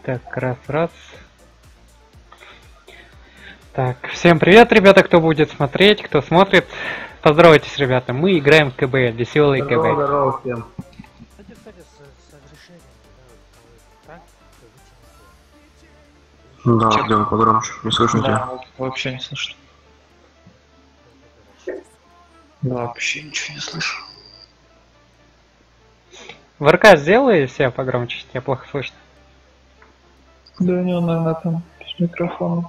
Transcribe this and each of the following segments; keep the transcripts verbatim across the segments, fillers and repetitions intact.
Так, раз, раз. Так, всем привет, ребята, кто будет смотреть, кто смотрит. Поздоровайтесь, ребята, мы играем в КБ, веселый КБ. Здорово, здорово всем. Кстати, кстати, с, с разрешением, да, так, Да, делай погромче, не слышу Да, тебя. вот вообще не слышно. Да, вообще ничего не слышу. В РК сделай себя погромче, тебя плохо слышно. Да, у него, наверное, там с микрофоном.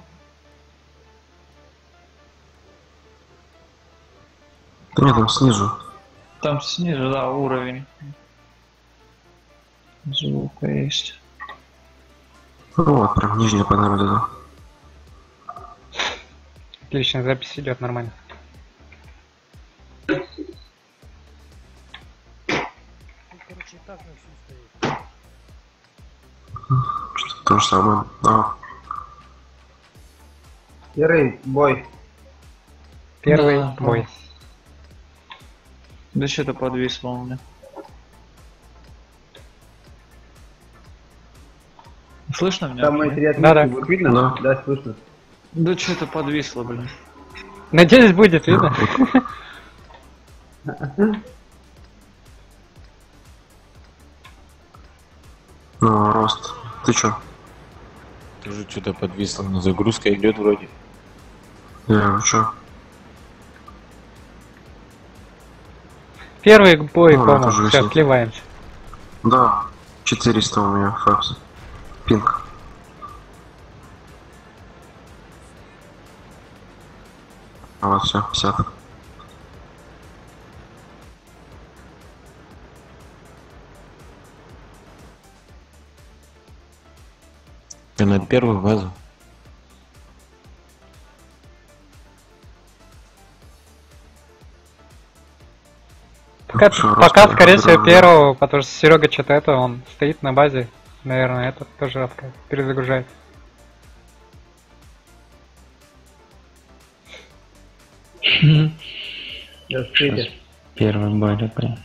Да нет, там снизу. Там снизу, да, уровень звука есть. Ну вот, прям нижняя панель вот это. Отлично, запись идет нормально. ну, короче, и так на всю стоит. Что-то то же самое. Да. Первый бой. Первый Да, бой. Да что-то подвисло у меня. Слышно меня? Самое интересное, Да-да. будет видно? Да. Да, слышно. Да что-то подвисло, блин. Надеюсь, будет видно. Ну, рост. Ты чё? Тоже что-то подвисло, но загрузка идет вроде. Я чё? Первый бой, Ну, по-моему, это же все, весело. сливаемся. Да, четыреста у меня факс. Пинг. А вот все, пятьдесят. Ты на первую базу. Пока, Хорошо, пока рост, скорее всего, да. первого, потому что Серега что-то это, он стоит на базе. Наверное, этот тоже отка- перезагружает. Да, встретишь. Первый бой такой.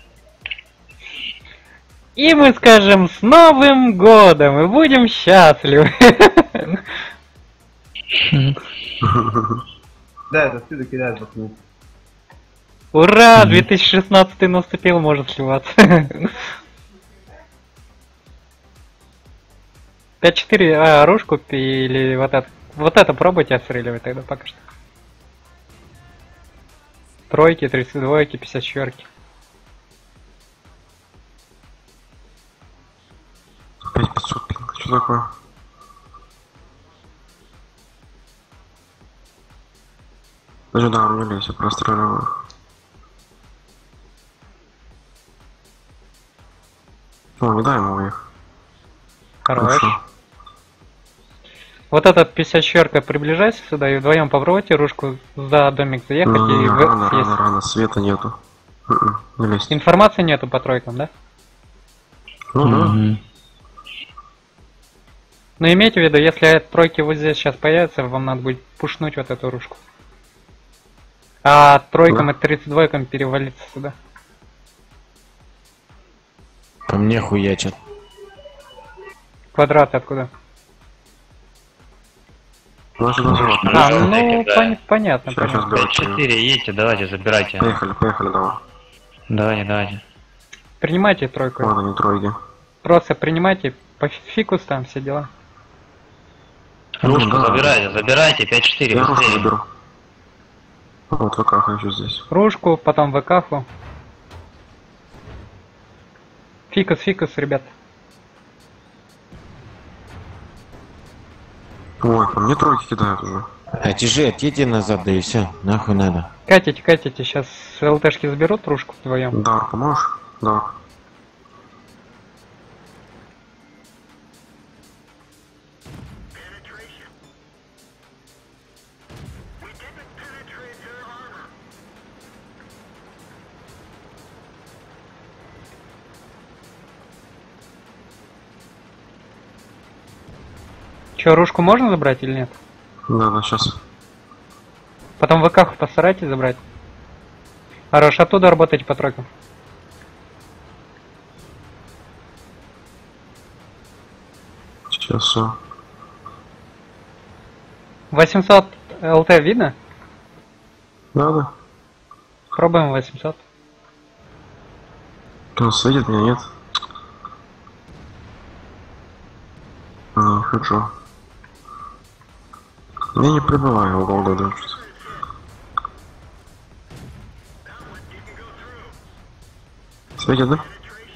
И мы скажем с Новым годом и будем счастливы. Да, это отсюда кидают пацаны. Ура, две тысячи шестнадцатый наступил, может сливаться. пять четыре, а, оружку или вот это. Вот это пробуйте отстреливать тогда пока что. Тройки, тридцать двойки, пятьдесят четверки. Опять пятьсот пинг. Что такое? Даже да, мне лезь, я простреливаю. О, не дай ему их. Хорош. Вот этот пятьдесят четверка, приближайся сюда и вдвоем попробуйте ружку за домик заехать Ну, и не, в- рано, съесть. рано, рано, света нету. М-м, Не лезь. Информации нету по тройкам, да? Ну да. Мгм. Но имейте в виду, если тройки вот здесь сейчас появятся, вам надо будет пушнуть вот эту ружку. А тройкам Да. и тридцать двойкам перевалиться сюда. По мне хуячат. Квадраты откуда? Значит, назад. А, Ну, ну да. пон- понятно, Сейчас, сейчас понятно. беру. пять четыре, едьте, давайте, забирайте. Поехали, поехали, давай. Давайте, давайте. Принимайте тройку. Вот они, тройки. Просто принимайте по фикус там все дела. Ружку Ну, да. забирайте, забирайте, пять четыре, Я ружку быстрее. заберу. Вот, ВК хочу здесь. Ружку, потом ВКху. Фикус, фикус, ребят. Ой, по мне тройки кидают уже. А тяжи, отъедьте назад, да и все. Нахуй надо. Катите, катите, сейчас ЛТшки заберут ружку вдвоем. Дар, поможешь? Да. Че, ружку можно забрать или нет? Да, да, сейчас. Потом ВКху постарайтесь забрать. Хорош, оттуда работайте по тройкам. Сейчас все. восемьсот ЛТ видно? Надо. Пробуем восемьсот. Он светит меня, нет? Не хочу. Я не прибываю в голду даже. Светит, да?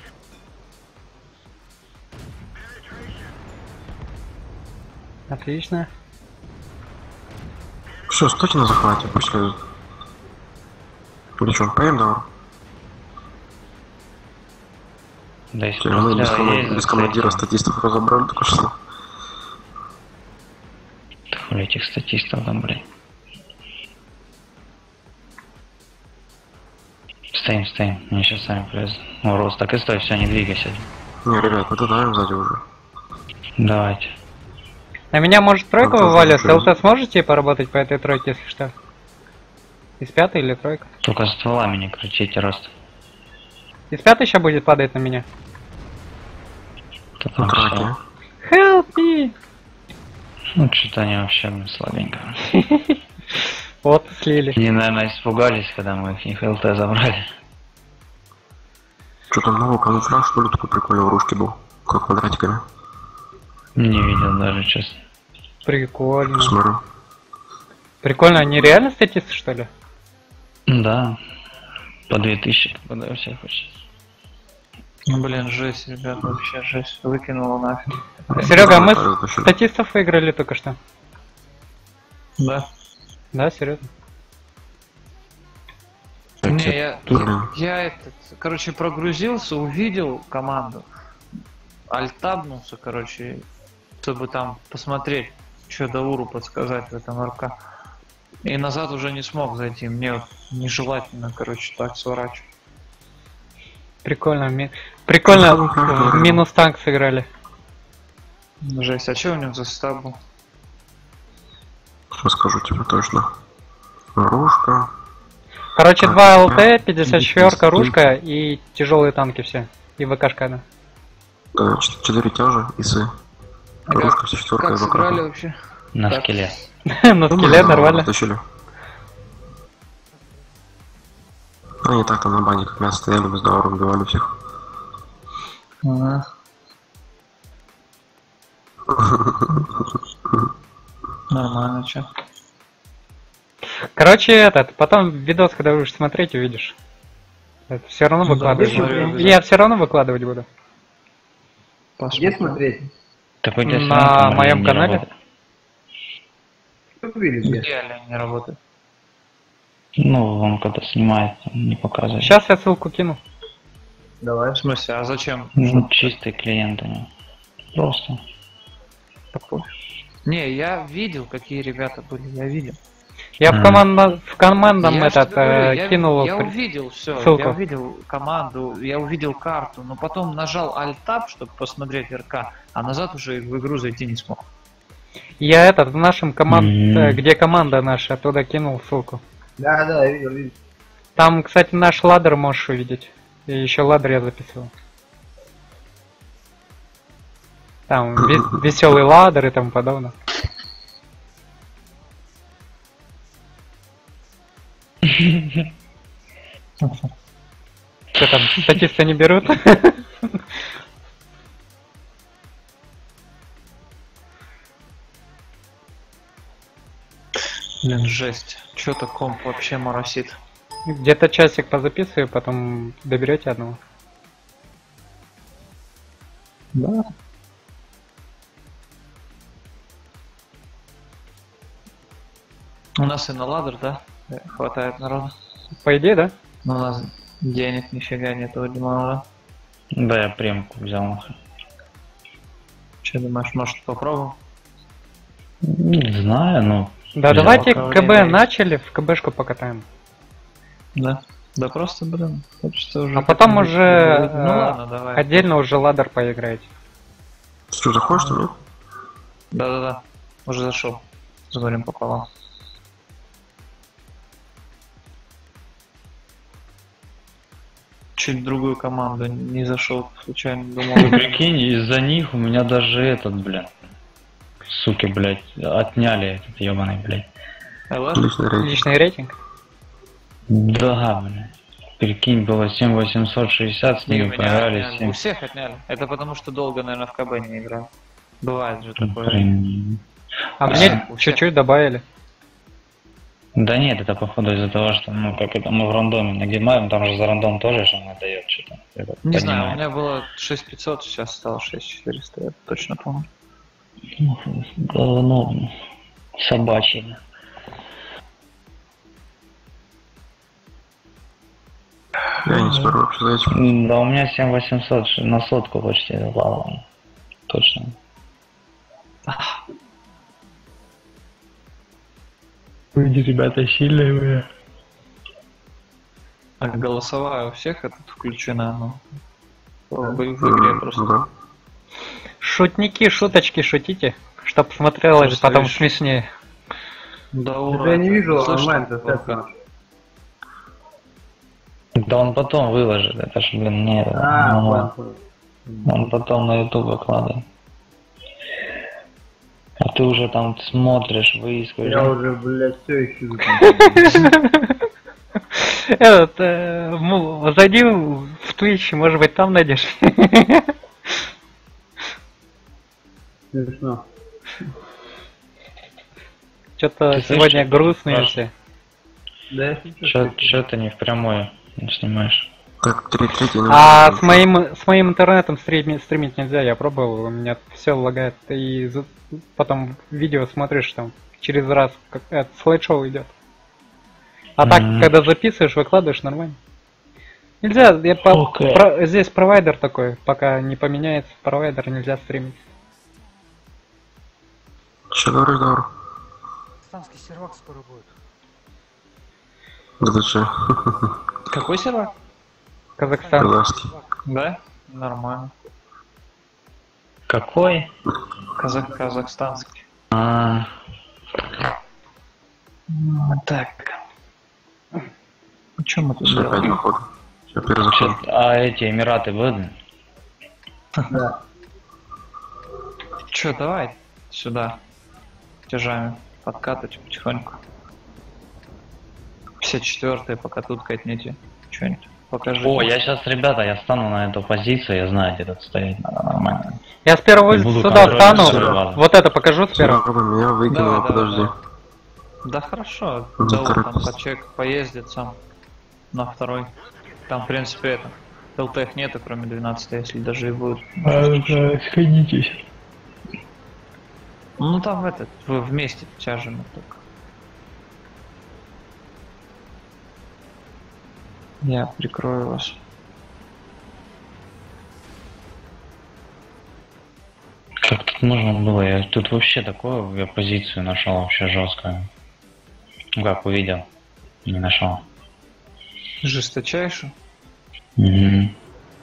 Отлично. Все, стойте на захвате, пусть следует. Или что, поем давай? Да, если Мы без, просто кома- есть, без командира статистов разобрали только что. Хули этих статистов там, блин. Стоим, стоим. Мне сейчас сами полезут. Ну, Рост, так и стой, все, не двигайся. Не, ребят, мы туда сзади уже. Давайте. На меня может тройка Ну, вывалит. тоже ЛТ сможете поработать по этой тройке, если что? Из пятой или тройка? Только стволами не крутите, Рост. Из пятой сейчас будет падать на меня. Кто На там траке. писал? Help me! Ну, что-то они вообще, блин, слабенько. Вот, слили. Они, наверное, испугались, когда мы их ЛТ забрали. Что там новый камуфляж, что ли, такой прикольный в ружке был? Как квадратиками. Не видел даже, честно. Прикольно. Посмотрю. Прикольно, они реально статисты, что ли? Да. По две тысячи попадаю всех почти. Ну, блин, жесть, ребят, вообще жесть. Выкинула нафиг. Серега, мы Давай, затащи. статистов выиграли только что. Да. Да, серьезно. Так, Не, я- я, Блин. я этот, короче, прогрузился, увидел команду, альтабнулся, короче, чтобы там посмотреть, что Дауру подсказать в этом РК. И назад уже не смог зайти, мне вот нежелательно, короче, так сворачивать. Прикольно. ми- Прикольно Ну, в правда. минус танк сыграли. Жесть, а что у них за состав был? Сейчас скажу тебе точно. Ружка. Короче, Так, два да. ЛТ, пятьдесят четыре, Десять. ружка и тяжелые танки все. И ВКшка, да. Да, ч- четыре тяжи, исы. А Ружка как, все четверка как и сыграли вакраха. вообще? На Так. скеле. На скелет нормально. Затащили. Они так там на бане как мясо стояли, без доора убивали всех. Ага. Нормально, чё? Короче, этот, потом видос, когда будешь смотреть, увидишь. Все равно Ну да, выкладывать. посмотрю, буду. Я все равно выкладывать буду. Где смотреть? Так у тебя На всё равно там моем не канале? работает. Что были где? Где олень не работает? Ну, он когда снимает, он не показывает. Сейчас я ссылку кину. Давай. В смысле, а зачем? Ну, чистый клиент у него. Просто. Не, я видел, какие ребята были, я видел. Я в, Мгм. команда, в командном Я ж этот тебе говорю, э, я, кинул. я при- увидел все, ссылку. я увидел команду, я увидел карту, но потом нажал Alt-Tab, чтобы посмотреть РК, а назад уже в игру зайти не смог. Я этот в нашем команд, Мгм. э, где команда наша, оттуда кинул ссылку. Да, да, я видел, видел. Там, кстати, наш ладер можешь увидеть. И еще ладер я записывал. Там веселый ладер и тому подобное. Что там, статисты не берут? Блин, жесть. Чё-то комп вообще моросит. Где-то часик позаписываю, потом доберете одного. Да. У нас и на ладер, да? Э, Хватает народа. По идее, да? Но у нас денег нифига нету, Димана. Да, я премку взял. нахуй. Че думаешь, может попробуем? Не знаю, ну. Да, взял. давайте кого КБ не начали, в КБшку покатаем. Да. Да просто, блин, хочется уже... А потом как-нибудь уже, поговорить. Ну э, ладно, давай. Отдельно уже ладер поиграете. Что, заходишь ты, нет? Да-да-да. Уже зашел. С горем пополам. Чуть в другую команду не зашел, случайно думал. Ты прикинь, из-за них у меня даже этот, блин, суки, блядь, отняли этот ебаный, блядь. ЛС? Личный рейтинг. Личный рейтинг. Да, блядь. Прикинь, было семь восемьсот шестьдесят, с Не, ними меня проиграли отняли. У семь. всех отняли. Это потому что долго, наверное, в КБ не играл. Бывает же такое. Блин. А А, мне у всех. чуть-чуть добавили. Да нет, это походу из-за того, что, ну, как это, мы в рандоме нагибаем, там же за рандом тоже же она дает что-то. Это Не знаю, у поднимает. меня было шесть пятьсот, сейчас стало шесть четыреста, я точно помню. Говно собачье. Я не спорю вообще за этим. Да у меня семь восемьсот ш- на сотку почти упало. Точно. Вы, ребята, сильные вы. А голосовая у всех это включена, ну. В, в игре М, просто. Да. Шутники, шуточки шутите, чтоб смотрелось Просто потом видишь. смешнее. Да, Да ура. я не вижу Слышно, онлайн-то только. сейчас. Да он потом выложит, это ж, блин, не... А, ну, понял, понял. он потом на YouTube выкладывает. А ты уже там смотришь, выискиваешь. Я уже, блядь, все ищу. Этот, э, ну, зайди в Twitch, может быть, там найдешь. Смешно. Что-то Ты сегодня слышишь, грустные Паш? все. Да я шучу. Что ты не в прямой не снимаешь? Так, три третий. А с моим с моим интернетом стримить, стримить нельзя, я пробовал, у меня все лагает. И за- потом видео смотришь, там через раз как это, слайд-шоу идет. А так, Мгм. когда записываешь, выкладываешь, нормально. Нельзя, я по- Окей. про- здесь провайдер такой, пока не поменяется провайдер, нельзя стримить. Че говоришь, Давр? Станский сервак скоро будет. Да ты че? Какой сервак? Казахстан. Казахский. Да? Нормально. Какой? Казах казахстанский. А, Ну, так. Ну, что мы тут Все опять делаем? походу. Все, первый заход. чё- а эти Эмираты будут? Да. Че, давай сюда. Тяжами подкатывать потихоньку. пятьдесят четвёртые, пока тут катните. Что-нибудь покажи. О, я сейчас, ребята, я стану на эту позицию, я знаю, где тут стоять надо нормально. Я с первого Буду сюда контролить встану, всё, ладно. вот это покажу с первого. Попробуй, меня выкинуло, Давай, давай, подожди. давай. Да хорошо, Ну, Дау там торопись. почек поездит сам на второй. Там, в принципе, это. ЛТХ нету, кроме двенадцатой, если даже и будет. Сходитесь. Ну там этот, вы вместе тяжем только. Я прикрою вас. Как тут можно было? Я тут вообще такую я позицию нашел вообще жесткую. Ну как увидел, не нашел. Жесточайшую. Мгм.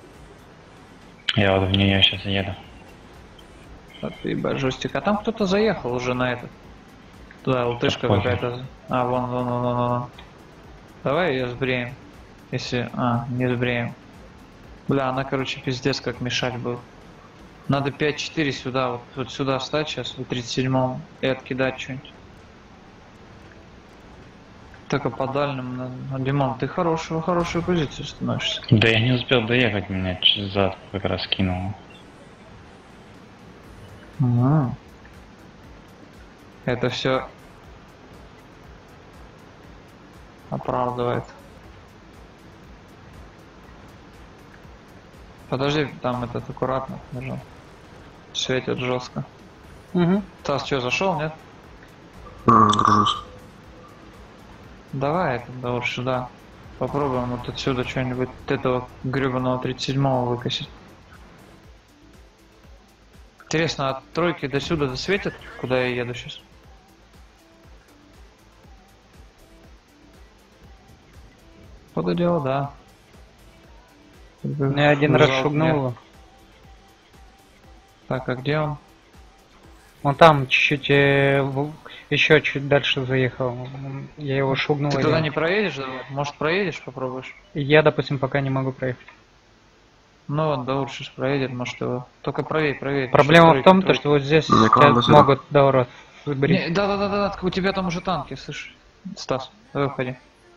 Я вот в нее сейчас еду. А ты, ебать, жестик. А там кто-то заехал уже на этот. Туда лтышка Какой? какая-то. А, вон, вон, вон, вон, вон. Давай ее сбреем. Если... А, не сбреем. Бля, она, короче, пиздец как мешать будет. Надо пять четыре сюда, вот, вот сюда встать сейчас, в тридцать седьмом, и откидать что-нибудь. Только по дальним надо. Димон, ты хорошую, хорошую позицию становишься. Да я не успел доехать, меня через зад как раз кинуло. Ага. Это все оправдывает. Подожди, там этот аккуратно держу. Светит жестко. Мгм. Тас, что, зашел, нет? М, Гружусь. Давай это, да вот сюда. Попробуем вот отсюда что-нибудь от этого гребаного тридцать седьмого выкосить. Интересно, от тройки до сюда досветит, куда я еду сейчас? Походу дело, да. Мне один раз Залп шугнул мне. его. Так, а где он? Он там чуть-чуть, э, в- еще чуть дальше заехал. Я его шугнул. Ты и- туда не проедешь, да? Может проедешь, попробуешь? Я, допустим, пока не могу проехать. Ну, он Даур сейчас проедет, может его... Только правее, правее. Проблема Еще в том, тройка, то, что вот здесь Не, тебя команда сюда. могут Даурос выбрить. Не, да-да-да-да, у тебя там уже танки, слышь. Стас, давай уходи.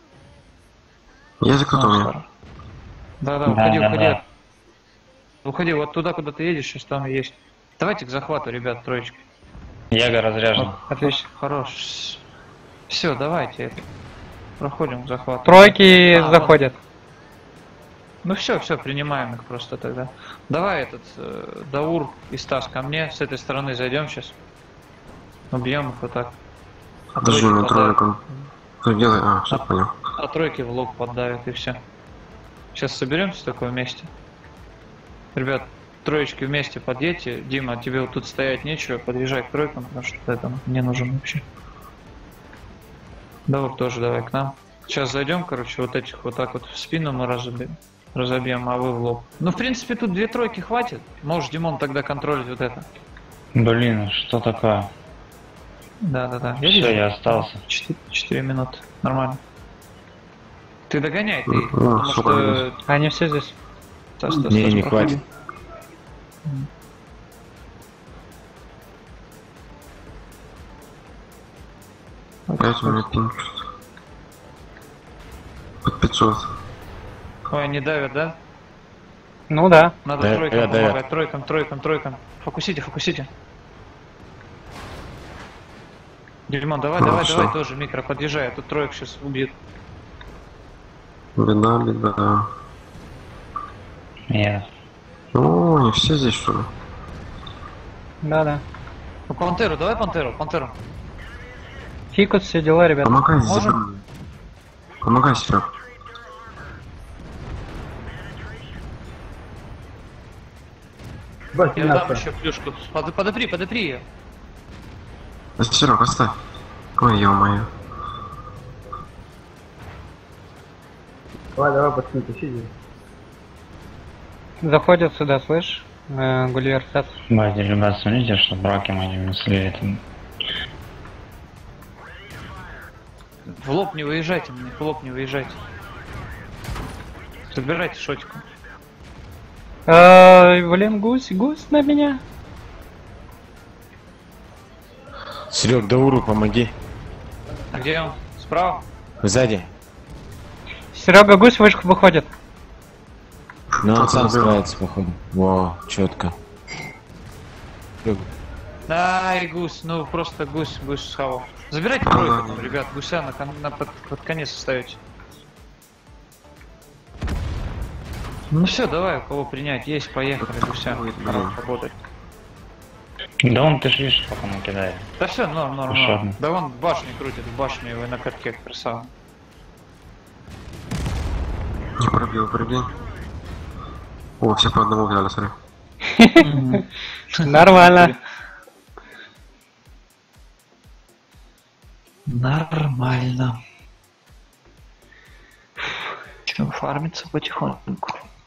Есть кто-то у меня? Да-да, Да, уходи, да, уходи. да. Уходи, вот туда, куда ты едешь, сейчас там и есть. Давайте к захвату, ребят, троечки. Яга разряжен. Отлично. Хорош. Все, давайте. Проходим к захвату. Тройки А, заходят. Ну все, все, принимаем их просто тогда. Давай этот э, Даур и Стас ко мне, с этой стороны зайдем сейчас. Убьем их вот так. А Подожди, тройки на подавят. тройку. Что делай? А, все понял. А тройки в лоб поддавят и все. Сейчас соберемся такое вместе. Ребят, троечки вместе подъедьте. Дима, тебе вот тут стоять нечего, подъезжай к тройкам, потому что ты там не нужен вообще. Даур тоже давай к нам. Сейчас зайдем, короче, вот этих вот так вот в спину мы разобьем. Разобьем, а вы в лоб. Ну, в принципе, тут две тройки хватит. Можешь, Димон, тогда контролить вот это. Блин, что такое? Да-да-да. Все, я остался. Четыре, четыре минуты. Нормально. Ты догоняй, ты. Ну, Потому сука, что... Они все здесь. Стас, Стас, Не, Стас, не проходи. хватит. Пять у меня пинг. Под пятьсот. Ой, не давят, да? Ну да. Надо Да, тройкам да, да. помогать. Тройкам, тройкам, тройкам. Фокусите, фокусите. Димон, давай, Ну, давай, всё. давай тоже микро подъезжай, а тут троек сейчас убьют. Беда, беда. Я. О, они все здесь, что ли? Да-да. Ну, Пантеру, давай Пантеру, Пантеру. Фикус, все дела, ребят. Помогай, Можем? Зебра. Помогай, Серег. Ебать, Я дам мясо. еще плюшку. Под, подопри, подопри ее. Серег, оставь. Ой, ё-моё. Давай, давай, пацаны, тащите. Заходят сюда, слышь? Э, Гулливер Стас. Байте, ребят, смотрите, что браки мои не слили. В лоб не выезжайте мне, в лоб не выезжайте. Забирайте шотику. Э, блин, гусь, гусь на меня. Серег, Дауру помоги. А где он? Справа? Сзади. Серега, гусь вышку выходит. Ну, он Кто-то сам забил. справится, походу. Во, четко. Ай, гусь, ну просто гусь, гусь схавал. Забирайте Ну, тройку, да, там, да. ребят, гуся на, кон- на под, под конец оставите. Ну все, давай, у кого принять, есть, поехали, гуся. Ой, Пора блин. работать. Да он, ты ж видишь, как он кидает. Да все, норм, норм, Хорошо. норм. Да вон в башне крутит, в башне его на катке красава. Не пробил, пробил. О, все по одному взяли, смотри. Нормально. Нормально. Чем фармится потихоньку.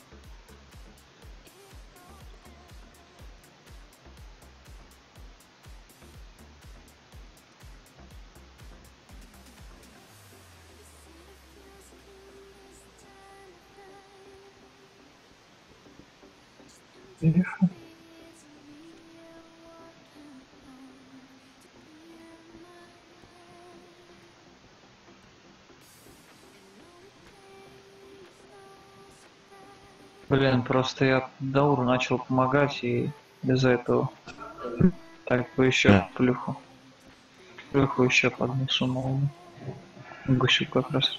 Блин, просто я Дауру начал помогать и из-за этого так бы еще Да. плюху. Плюху еще поднесу новому. Гусю как раз.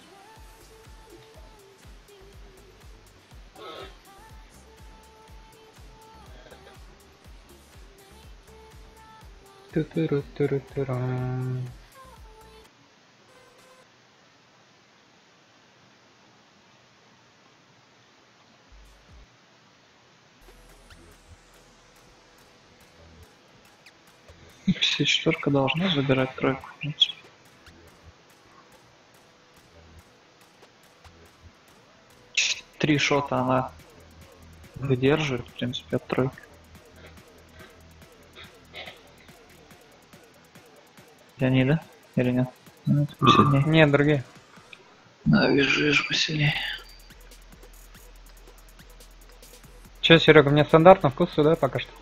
Ту-ту-ру-ту-ру-ту-рам. Все четверка должна забирать тройку, в принципе. Ч- Три шота она выдерживает, в принципе, от тройки. Они, да? Или нет? Ну, это посильнее. Нет, другие. Да, вижу, вижу посильнее. Че, Серега, мне стандартно вкус сюда пока что.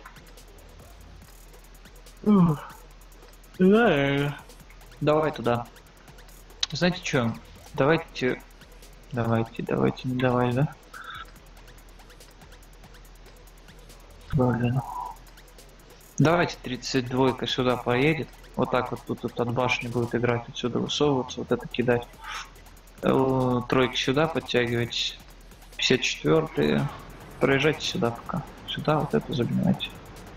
Да, давай туда. Знаете что? Давайте... Давайте, давайте, не давай, да? Блин. Давайте тридцать два сюда поедет. Вот так вот тут, тут от башни будет играть, отсюда высовываться, вот это кидать. Э, Тройки сюда подтягивайтесь. пятьдесят четвёртые. Проезжайте сюда пока. Сюда вот это забивайте.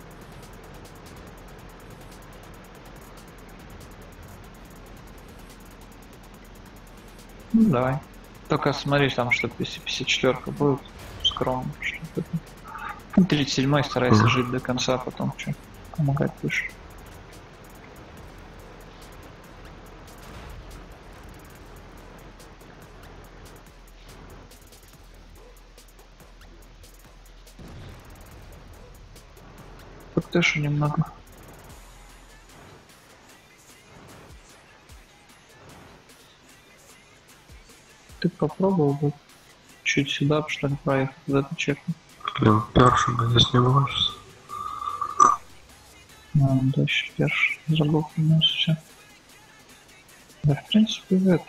Ну, давай. Только смотри, там что пятьдесят четвёрка будет скромно. Что-то. Ну, тридцать седьмой старайся жить до конца, потом что помогать будешь. Подтэшу немного. Ты попробовал бы чуть сюда, что ли, проехать, куда ты чекнул? Блин, перший, да, здесь не было сейчас. А, да, еще перш. Забыл минус все. Да, в принципе, это.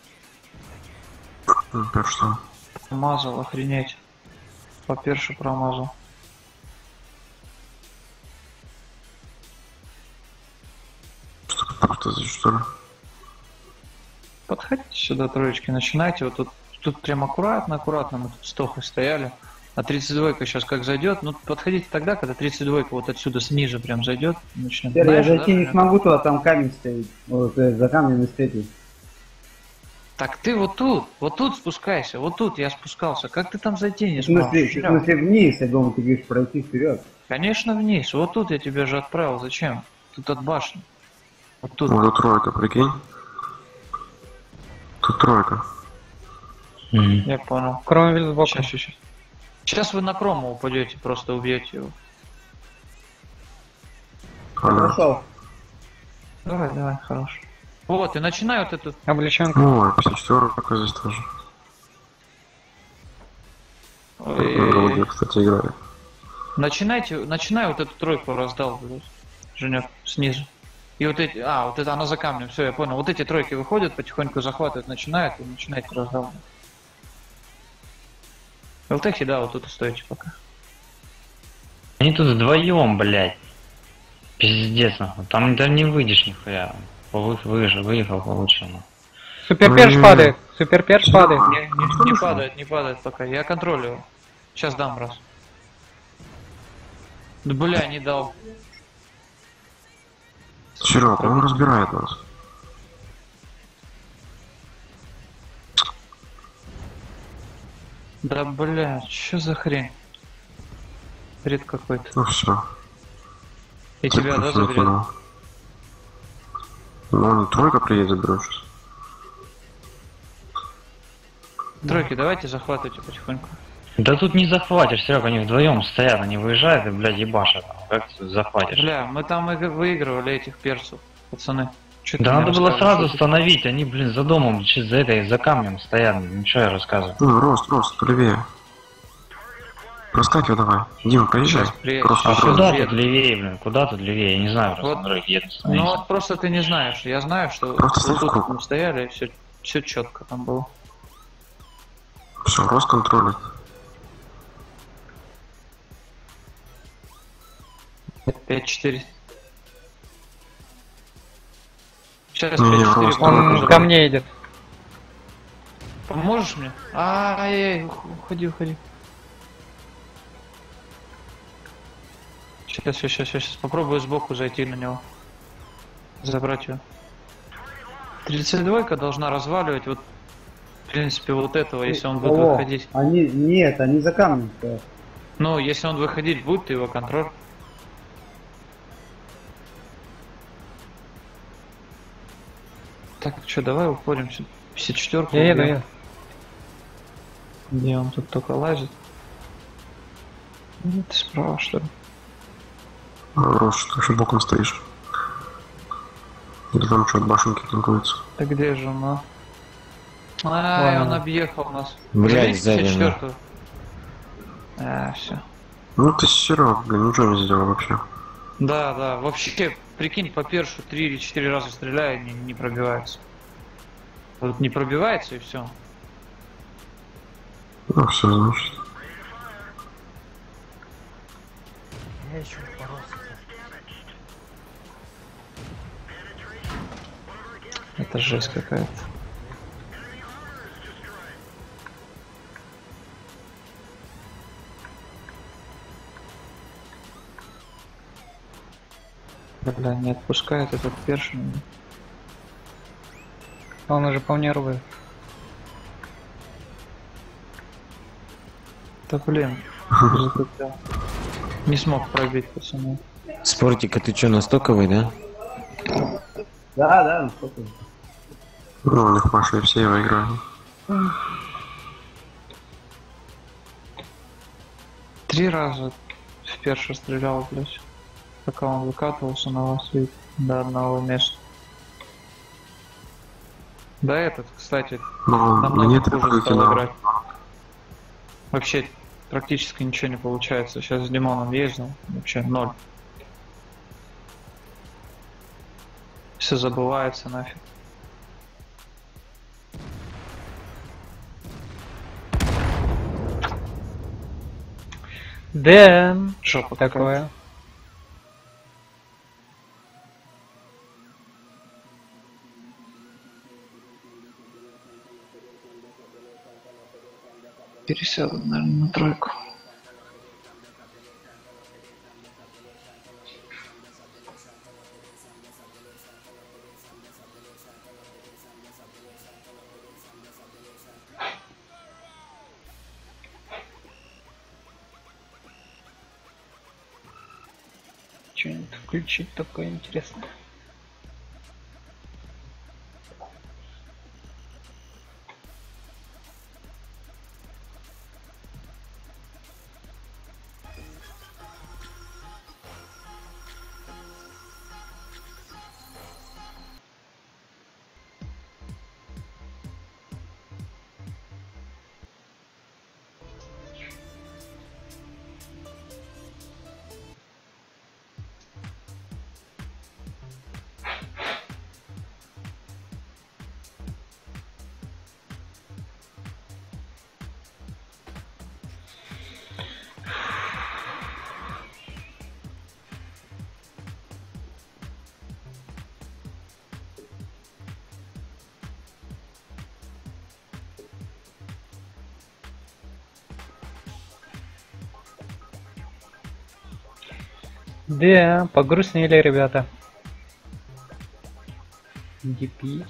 Ну, перш что? Промазал, охренеть. По першу промазал. Что как-то здесь, что ли? Подходите сюда, троечки, начинайте. Вот тут, тут прям аккуратно, аккуратно мы тут с Тохой стояли. А тридцать два сейчас как зайдет, ну подходите тогда, когда тридцать два вот отсюда ниже прям зайдет. Начнем. Теперь я Знаешь, зайти да, не смогу, туда там камень стоит. Вот э, за камнем встретить. Так ты вот тут, вот тут спускайся, вот тут я спускался. Как ты там зайти не В смог? смысле, в смысле вниз, я думал, ты говоришь пройти вперед. Конечно вниз. Вот тут я тебя же отправил. Зачем? Тут от башни. Вот тут. Вот тут тройка, прикинь. Тут тройка. Мгм. Я понял. Кромвель сбоку. Сейчас, сейчас, сейчас. Сейчас вы на крому упадете, просто убьете его. Ага. Прошел. Давай, давай, хорош. Вот, и начинай вот эту. Облеченка. Ой, пятьдесят четыре какой здесь тоже. Вроде, Ой, кстати, играет. начинайте, начинай вот эту тройку раздал, блядь. Женек, снизу. И вот эти. А, вот это она за камнем, все, я понял. Вот эти тройки выходят, потихоньку захватывают, начинают и начинайте раздал. ЛТХи, да, вот тут стойте пока. Они тут вдвоем, блядь. Пиздец, нахуй. Там, там не выйдешь нихуя. Вы, выехал, выехал получше. Ну. Суперперш М. падает. Суперперш падает. Не, не, не падает, не падает пока. Я контролирую. Сейчас дам раз. Да бля, не дал. Серега, он разбирает нас. Да бля, чё за хрень? Бред какой-то. Ну все. И тебя, да, заберет? Ну, он тройка приедет, заберет сейчас. Тройки, давайте захватывайте потихоньку. Да тут не захватишь, Серега, они вдвоем стоят, они выезжают и, блядь, ебашат. Как ты тут захватишь? Бля, мы там и выигрывали этих перцев, пацаны. Чё ты Да мне надо было рассказываешь? сразу остановить, они, блин, за домом, чуть за этой, за камнем стоят, ничего я рассказываю. Ну, рост, рост, левее. Проскакивай давай. Дима, поезжай. Сейчас приедет. Просто А Сейчас куда приедет. тут левее, блин, куда тут левее, я не знаю, просто Вот. дороги едут, Ну остановиться. вот просто ты не знаешь. Я знаю, что Просто вот стоит тут круг. мы стояли, все, все четко там было. Все, рост контролит. пять четыре. Сейчас Не, пять четыре. просто- Он ко мне едет. Поможешь мне? Ай-яй, уходи, уходи. Сейчас, сейчас, сейчас, сейчас. Попробую сбоку зайти на него. Забрать его. тридцать два должна разваливать вот, в принципе, вот этого, если он будет О, выходить. Они, нет, они за камнем стоят. Ну, если он выходить будет, то его контроль. Так, что, давай уходим. пятьдесят четыре. Я еду, я. Где он тут только лазит? Нет, ты справа, что ли? А, рост, что ты еще боком стоишь. Или там что, от башенки танкуется. Да где же он, а? Ай, Ладно. он объехал нас. Блядь, Залезь в сзади, пятьдесят четвёртую. А, все. Ну ты серок, блин, ну что мне сделал вообще? Да, да, вообще, прикинь, по першу три или четыре раза стреляю, не, не пробивается. Вот не пробивается и все. Ну все, значит. Я еще не поросся. Это жесть какая-то. Бля, не отпускает этот першин. Он уже полнервый. Да блин. Не смог пробить, пацаны. Спортик, а ты что, на стоковый, да? Да, да, ну что ты. Ну, у них пошли все его играют. Три раза в першу стрелял, блядь. Пока он выкатывался на вас и до одного места. Да этот, кстати, Ну, намного мне хуже трипл стал кидал. играть. Вообще практически ничего не получается. Сейчас с Димоном ездил, вообще ноль. Все забывается нафиг. Дэн. Жопа Такое. Пересяду, наверное, на тройку. Что-нибудь включить такое интересное. Да, погрустнели ребята. ди пи.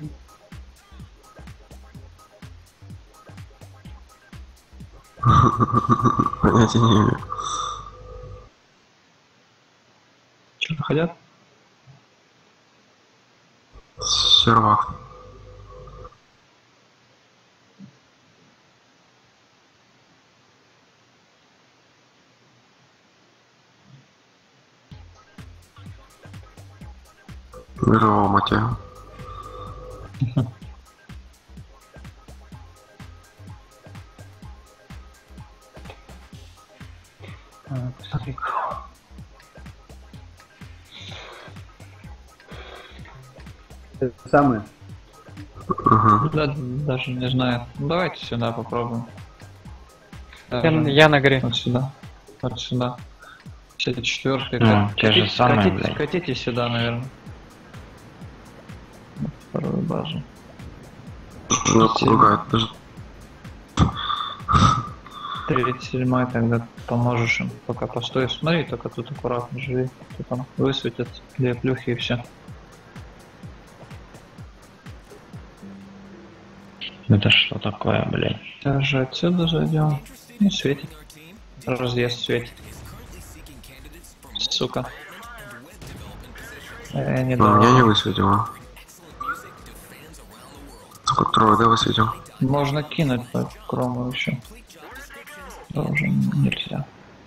Понятия не имею. Что, хотят? Сервак. Здорово, Матео. А, посмотри. Это самое. Угу. Да, даже не знаю. Ну, давайте сюда попробуем. Я, Даже я на горе. Вот сюда. Вот сюда. Все четвертые. Ну, те же самые, катите, блядь. катите сюда, наверное. Вторую базу. Ну, кругает даже. тридцать седьмой тогда поможешь им, пока постой. Смотри, только тут аккуратно живи. Тут там высветят две плюхи и все. Это что такое, блядь? Даже отсюда зайдем. Ну, светит. Разъезд светит. Сука. Я не Ну, меня дал. не высветило. Только трое, да, высветил? Можно кинуть по крому еще. Тоже нельзя.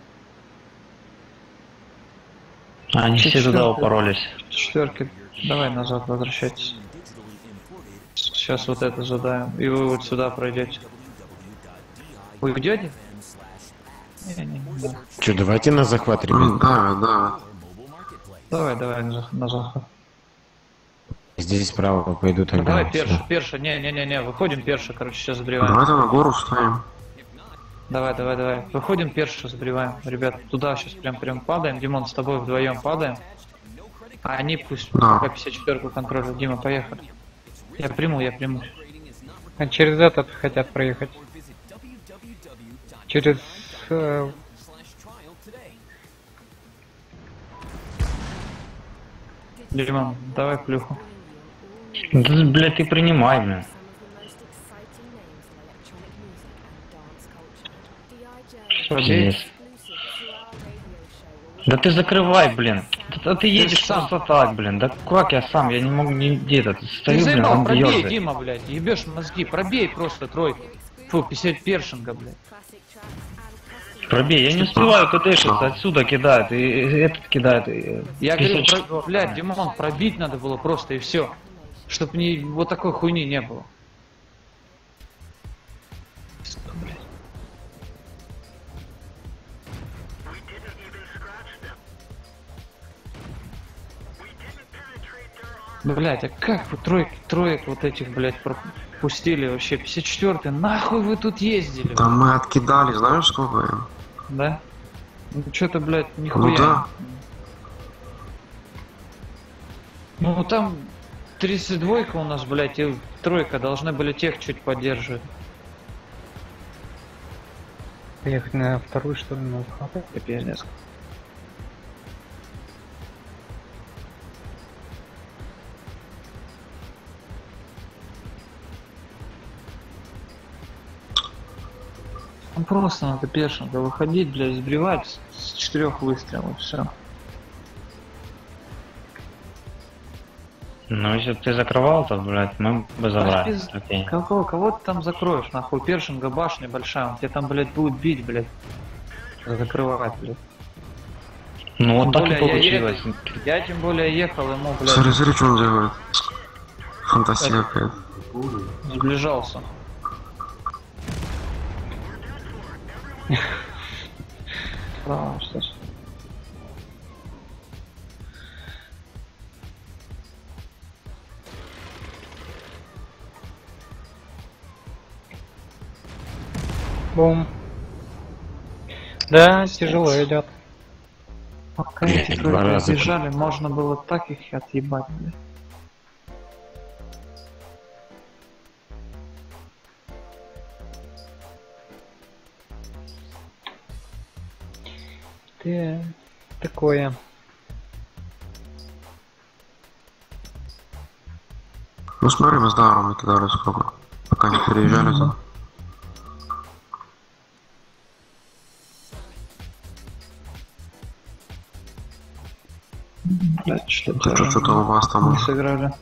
А, они все туда Четвёртый. упоролись. Четверки. Давай назад возвращайтесь. Сейчас вот это задаем. И вы вот сюда пройдете. Уйдете? Не-не-не. Че, давайте на захват, М, ребят. Да, да. Давай, давай, на, на захват. Здесь справа пойду Ну, тогда. давай сюда. перша, перша, не-не-не-не, выходим перша, короче, сейчас забреваем. Давайте на гору вставим. Давай, давай, давай. Выходим перша, забреваем. Ребят, туда сейчас прям прям падаем. Димон, с тобой вдвоем падаем. А они пусть Да. пока пятьдесят четвёрку контролят. Дима, поехали. Я приму, я приму. А через этот хотят проехать. Через... э, Димон, давай плюху. Да, блядь, ты принимай, блин. Пиздец. Да ты закрывай, блин. Да ты едешь сам. просто так, блин. Да как я сам? Я не могу не где-то. Ты Стою, блин, заебал, он пробей, бьёт. Дима, блядь. Ебешь мозги, пробей просто тройку. Фу, пятьдесят першинга, блядь. Пробей, я не успеваю КДшиться, отсюда кидает, и и этот кидает. и Я говорю, пятьдесят четыре. про... блядь, Димон, пробить надо было просто и все. Чтоб не вот такой хуйни не было. Блядь. Блять, а как вы тройки, троек вот этих, блять, пропустили вообще? пятьдесят четвёртый, нахуй вы тут ездили? Там мы откидали, знаешь сколько им? Да? Ну что-то, блядь, нихуя. Ну да. Ну там тридцать два у нас, блядь, и тройка должны были тех чуть поддерживать. Поехать на вторую, что ли, на захват. И пиздец. Ну просто надо першинга выходить, блядь, сбривать с четырех выстрелов, все. Ну, если бы ты закрывал, то, блядь, мы бы забрали. Окей. Кого, кого ты там закроешь, нахуй? Першинга башня большая, он тебя там, блядь, будет бить, блядь. Закрывать, блядь. Ну, вот Тем так и более я получилось. Я тем более ехал ему, блядь, Смотри, смотри, что он делает. Фантастика какая-то. сближался. А, что ж. Бум. Да, тяжело идет. Пока Блядь, эти два тройки раза. бежали, можно было так их отъебать, блядь. Ты такое. Ну смотри, мы с Даром накидали сколько. Пока не переезжали за. Блядь, что Ты что, что-то у вас там. не сыграли.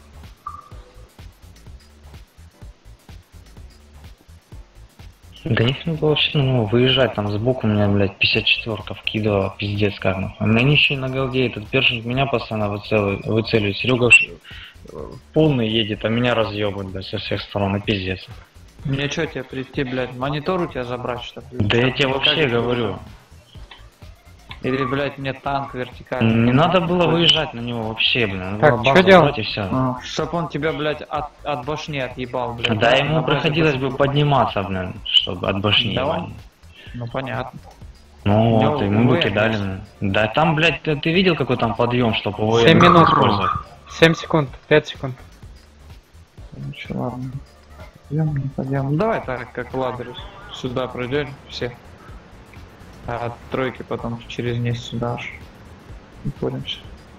Да их не было вообще, ну, выезжать там сбоку у меня, блядь, пятьдесят четвёрка вкидывала, пиздец как нахуй. Они еще и на голде, этот першинг меня постоянно выцеливает, выцеливает. Серега ш- полный едет, а меня разъебывает, блядь, со всех сторон, и пиздец. Мне что, тебе прийти, блядь, монитор у тебя забрать, что ли? Да я тебе Как вообще это? говорю. Или, блядь, мне танк вертикальный. Не надо было выезжать на него вообще, блин. Надо Так, было чё базу делать? брать и все. А, чтоб он тебя, блядь, от, от башни отъебал, блядь. Да, ему На базе приходилось башни. бы подниматься, блин, чтобы от башни Да ебать. он- Ну понятно. Ну У него вот, ему бы УВ кидали. есть. блин. Да там, блядь, ты, ты видел, какой там подъем, чтобы его Семь минут. использовать? семь секунд, пять секунд. Ну чё, ладно. Пойдем, не пойдем. Ну, давай так, как Ладрис. Сюда пройдем все. А от тройки потом через низ сюда аж. Не понимаешь.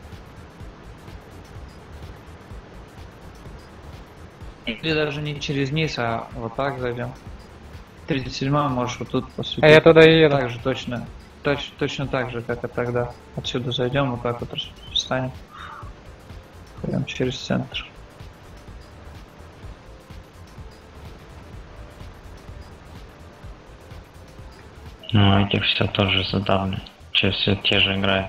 Или даже не через низ, а вот так зайдем. тридцать седьмой можешь вот тут посветить. А я туда и еду. Так же точно. Точ, точно так же, как и тогда. Отсюда зайдем, вот так вот встанем. Прям через центр. Ну, этих все тоже задавлено. Че, все те же играют.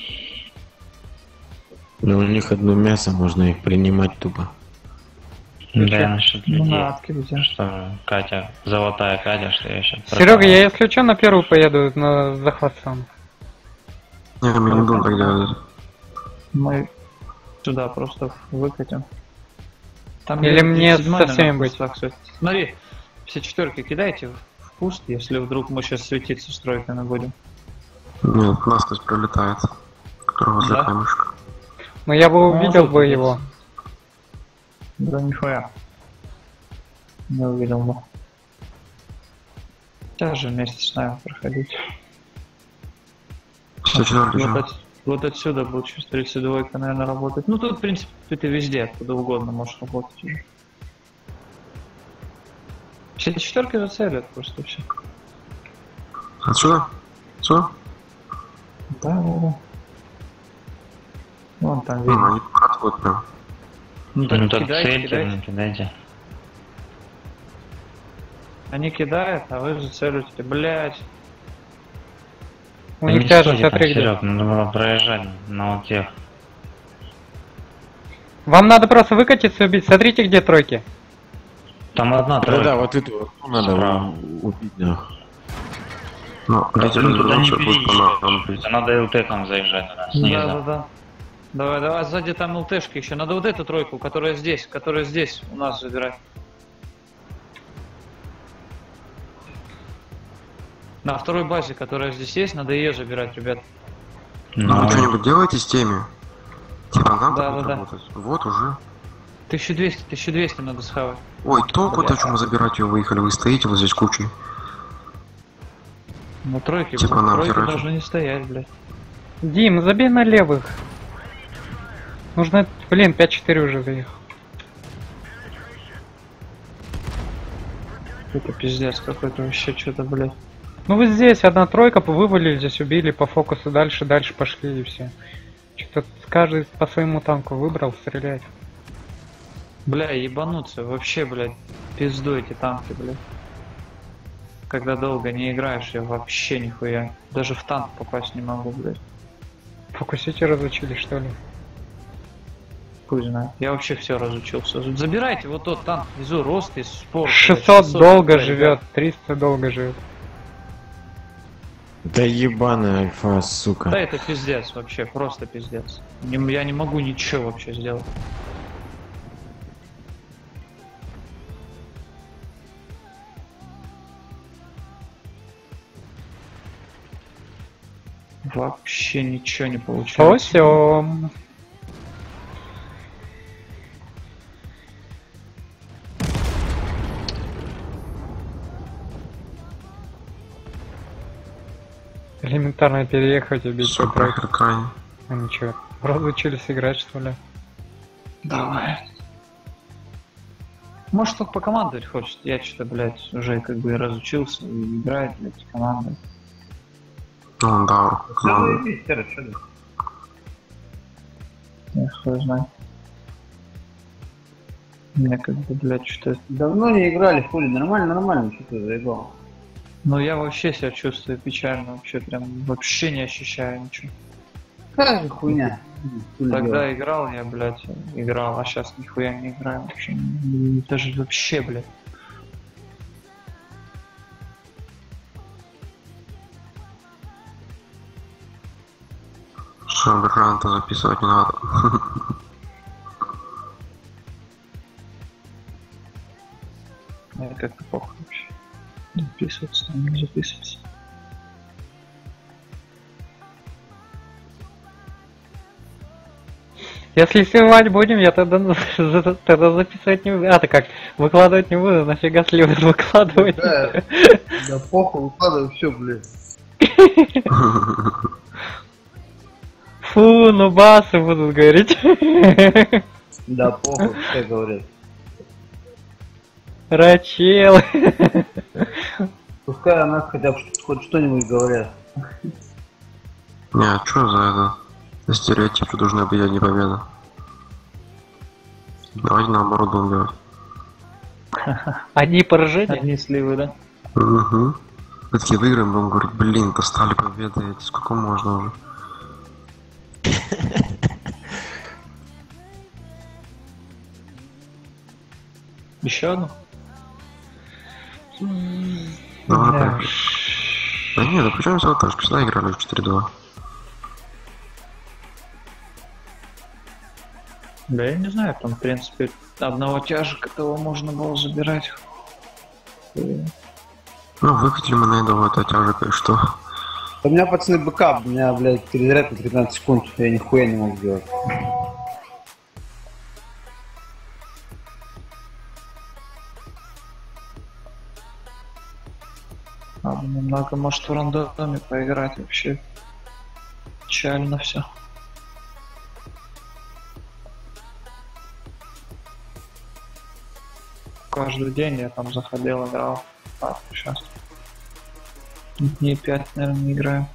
Но у них одно мясо, можно их принимать тупо. Да, я насчет Ну, людей. на открытие. Что Катя, золотая Катя, что я сейчас... Серега, я если что на первую поеду на захват сам. Не, мы не будем так делать. Мы сюда просто выкатим. Там Или где-то мне тридцать седьмой, со всеми наверное, быть? кустах всё. Смотри, все четверки кидайте в куст, если вдруг мы сейчас светиться стройками будем. Нет, насквозь пролетает. Который возле Да? камешка. Но я бы Ну, увидел тут бы есть. его. Да нихуя. Не увидел бы. Даже вместе с нами проходить. пятьдесят четвёртый Вот, же. от- вот отсюда будет через тридцать двойка, наверное, работать. Ну тут, в принципе, ты везде, откуда угодно можешь работать уже. Все четверки зацелят просто все. Отсюда? Отсюда? Да, да, да. Вон там Ну, видно. они подкатывают прям. Ну так Ну так кидайте, цельте, кидайте. не кидайте. Они кидают, а вы зацелите. Блять. У Да них не тяжесть стойте там, от Серег, надо было проезжать на вот тех. Вам надо просто выкатиться и убить. Смотрите, где тройки. Там одна Да, тройка. да, вот эту вот ну, надо Справа. у- убить, нахуй. Ну, Да если блин, туда не развернуться, будет по нам прийти. Это надо ЛТ-ком заезжать туда, Да, снизу. да, да. Давай, давай, сзади там ЛТшки еще. Надо вот эту тройку, которая здесь, которая здесь у нас забирать. На второй базе, которая здесь есть, надо ее забирать, ребят. Ну, Ну, вы что-нибудь делаете с теми? Типа надо Да, будет да, да. работать? Вот уже. тысяча двести, тысяча двести надо схавать. Ой, толку-то, что мы забирать ее выехали, вы стоите вот здесь кучей. На тройке, Типа блядь, нам тройки херачат. должны не стоять, блядь. Дим, забей на левых. Нужно, блин, пять четыре уже заехал. Это пиздец какой-то вообще, что-то, блядь. Ну вы здесь, одна тройка, вывалили, здесь убили, по фокусу дальше, дальше пошли и все. Что-то каждый по своему танку выбрал стрелять. Бля, ебануться, вообще, блядь, пизду эти танки, блядь. Когда долго не играешь, я вообще нихуя. Даже в танк попасть не могу, блядь. Фокусите разучили, что ли? Пусть знает. Я вообще все разучился. Забирайте вот тот танк внизу, рост из спорта. шестьсот долго живет, триста долго живет. Да ебаная альфа, Да сука. это пиздец вообще, просто пиздец. Не- я не могу ничего вообще сделать. Вообще ничего не получается. Осём. Элементарно переехать и бить по Супер, тройке. крайне. А ничего. Разучились играть, что ли? Давай. Может, только покомандовать хочет. Я что-то, блядь, уже как бы разучился и играет, блядь, команда. Ну да, команда. Я хуй знаю. Мне как бы, блядь, что-то... Давно не играли, хули, нормально, нормально, что ты заебал. Ну, я вообще себя чувствую печально, вообще прям, вообще не ощущаю ничего. Какая же хуйня. Хули Тогда делать? играл я, блядь, играл, а сейчас нихуя не играю вообще. М, Даже вообще, блядь. Что, Бержанта записывать не надо. Мне как-то похуй вообще. Записываться, там не записываться. Если сливать будем, я тогда, за- тогда записывать не буду. А, ты как, выкладывать не буду, нафига сливать выкладывать? Да, да похуй, укладывай все, блядь. Фу, ну басы будут говорить. Да похуй, все говорят. Рачел. Пускай о нас хотя бы хоть что-нибудь говорят. Не, а что за это? За стереотипы должны быть одни победы. Давайте наоборот будем делать. Одни поражения? Одни сливы, да? Угу. Мы такие выиграем, будем говорить, блин, достали победы эти, сколько можно уже. Еще одну? Давай, Да. поехали. Да нет, ну почему золоташка? Всегда играли в четыре-два. Да я не знаю, там в принципе одного тяжика того можно было забирать. И Ну, выкатили мы на этого это тяжика, и что? У меня, пацаны, бэкап, у меня, блядь, перезаряд на тринадцать секунд, я нихуя не мог сделать. Надо немного, может, в рандоме поиграть вообще. Печально все. Каждый день я там заходил, играл. А, сейчас. Дней пять, наверное, не играю.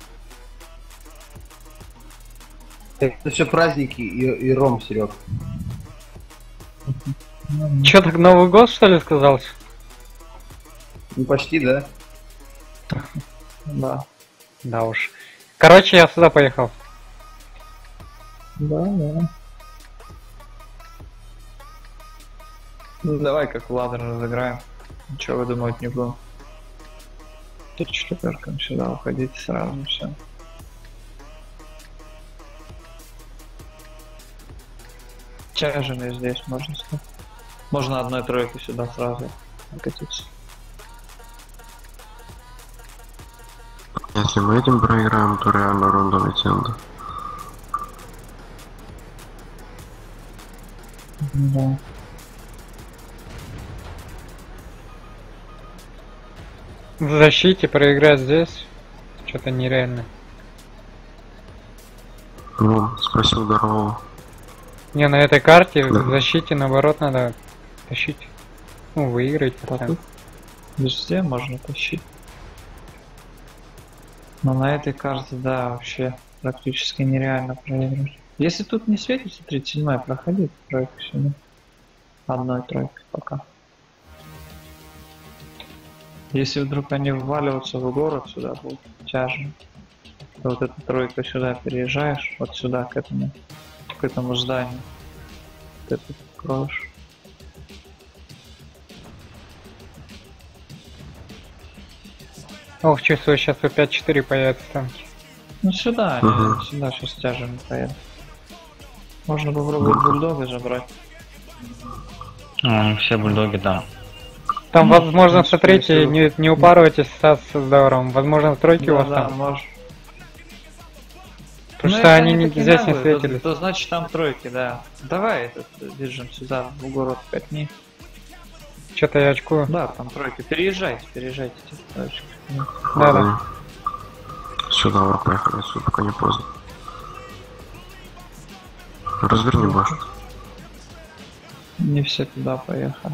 Это все праздники и, и ром, Серег. Чё, так Новый год, что ли, сказался? Ну, почти, да? Да. Да уж. Короче, я сюда поехал. Да, да. Ну давай как Влада разыграем. Ничего выдумывать не будем. Тут четверкам сюда уходите сразу, все. Тяженый здесь можно сказать. Можно одной тройкой сюда сразу накатиться. Если мы этим проиграем, то реально рандом идти надо. Да. В защите проиграть здесь что-то нереально. Ну, спросил здорового. Не, на этой карте Да. в защите наоборот надо тащить. Ну, выиграть. А тут везде можно тащить. Но на этой карте, да, вообще практически нереально проиграть. Если тут не светится тридцать седьмая, проходи тройку сюда. Одной тройкой пока. Если вдруг они вваливаются в город, сюда будет тяжело. То вот эта тройка сюда переезжаешь, вот сюда, к этому, к этому зданию. Вот это кроешь. Ох, чувствую, сейчас у пять четыре появится там. Ну сюда, они, Ага. сюда сейчас тяжело поедут. Можно попробовать бульдога забрать. Ну, все бульдоги там. Там, Ну, возможно, в принципе, смотрите, если не, не упарывайтесь со, со здоровым. Возможно, в тройке у Да, вас да, там. можешь. Потому Ну, что если они не, такие здесь не наглые, то- светились. То, значит там тройки, да. Давай этот держим сюда, в город катни. Что-то я очкую. Да, там тройки. Переезжайте, переезжайте. Товарищи. Ну, Да, да. Сюда, вот, поехали отсюда, пока не поздно. Разверни башню. Не все туда поехали.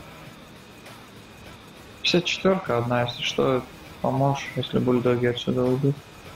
пятьдесят четвёрка одна, если что, поможешь, если бульдоги отсюда уйдут.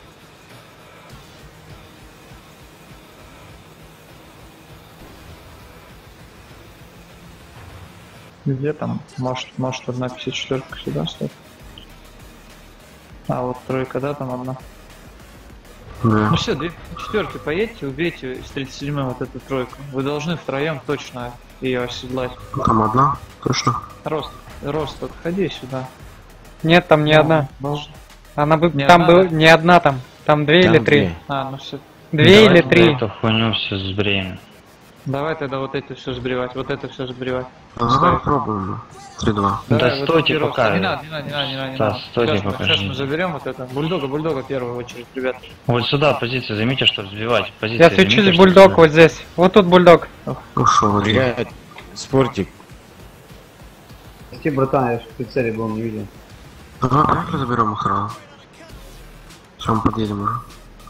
Где там? Может, может одна пятьдесят четвёрка сюда стоит? А, вот тройка, да, там одна? Да. Ну все, две четверки поедьте, убейте с тридцать седьмой вот эту тройку. Вы должны втроем точно ее оседлать. Там одна? Точно? Рост, Рост, отходи сюда. Нет, там не Ну, одна. должен- Она бы Не там одна, был да? не одна там. Там две Там или три. две. А, ну все. Две или Давайте три. эту хуйню все сбреем. Давай тогда вот это все сбривать, вот это все сбривать. А давай Ставь. попробуем. три-два. Да Давай, вот стойте эти пока. росты. Не надо, не надо, не надо, не надо. не Да, надо. стойте Сейчас мы- пока, Сейчас мы ждите. заберем вот это. Бульдога, бульдога в первую очередь, ребят. Вот сюда позицию займите, чтобы сбивать. Позицию Я займите, свечусь, чтобы бульдог вот сбивать. здесь. Вот тут бульдог. Ушел один. Блядь, спортик. Прости, братан, я ж в прицеле был, не видел. Давай, поехали заберем их сразу. Все, мы подъедем уже.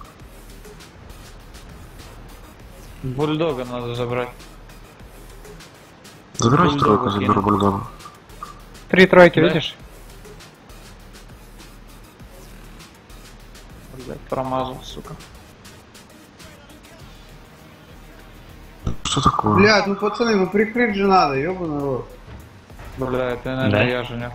Бульдога надо забрать. Забирайте Бульдога тройку, кину. заберу бульдога. Три тройки, Да. видишь? Блядь, промазал, сука. Что такое? Блядь, ну пацаны, вы прикрыть же надо, ёбаный рот. Бля, это, наверное, Да? я, Женя.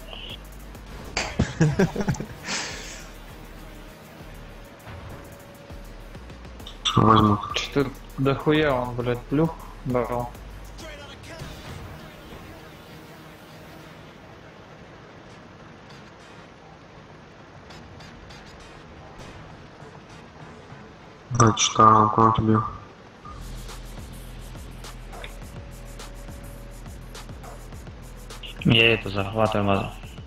Что возьмут? Что-то дохуя он, блядь, плюх брал. Да, читал, кого тебе. Я это захватываю базу.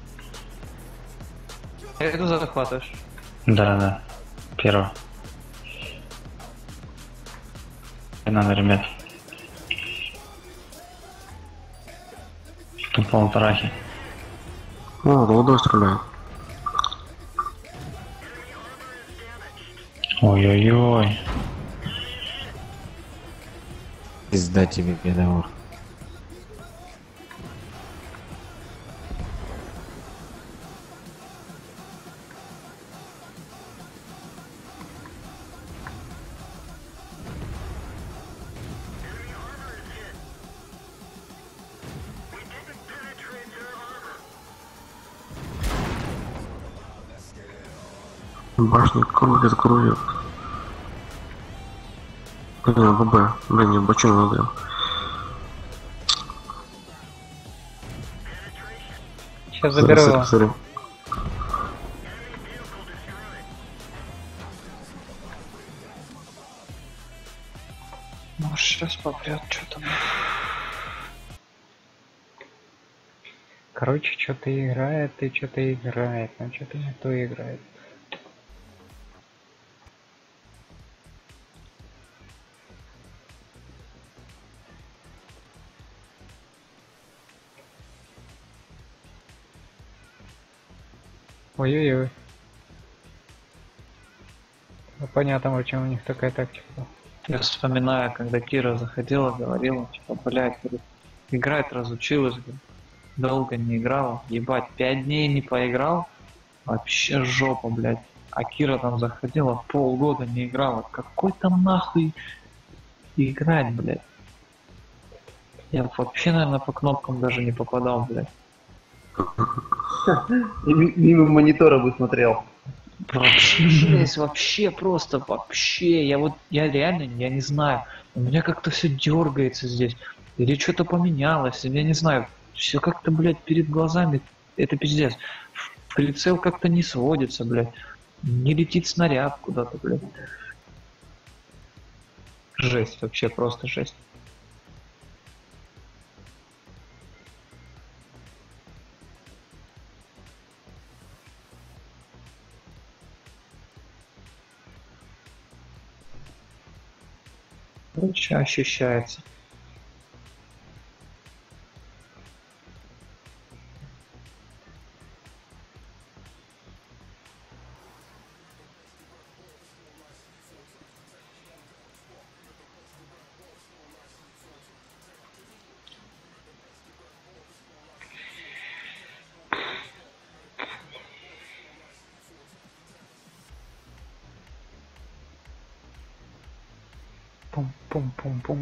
Это захватываешь. Да, да. Первого. Не надо, ребят. Тут полторахи. О, голодой стреляет. Ой-ой-ой. Пизда тебе, пидор. Башни крутят, крутят. Блин, ББ. Блин, мне бочину надо. Сейчас заберу Смотри, его. смотри. Может сейчас попрет что-то. Короче, что-то играет и что-то играет, но что-то не то играет. Ой-ой-ой. Ну, понятно, почему у них такая тактика. Я вспоминаю, когда Кира заходила, говорила, типа, блядь, говорит, играть разучилась, говорит, долго не играла, ебать, пять дней не поиграл, вообще жопа, блядь. А Кира там заходила, полгода не играла, какой там нахуй играть, блядь. Я вообще, наверное, по кнопкам даже не попадал, блядь. И ми- мимо монитора бы смотрел. Вообще жесть, вообще просто, вообще. Я вот, я реально, я не знаю. У меня как-то все дергается здесь. Или что-то поменялось, я не знаю. Все как-то, блядь, перед глазами. Это пиздец. Прицел как-то не сводится, блядь. Не летит снаряд куда-то, блядь. Жесть, вообще просто жесть. Короче, ощущается. Пум-пум-пум-пум.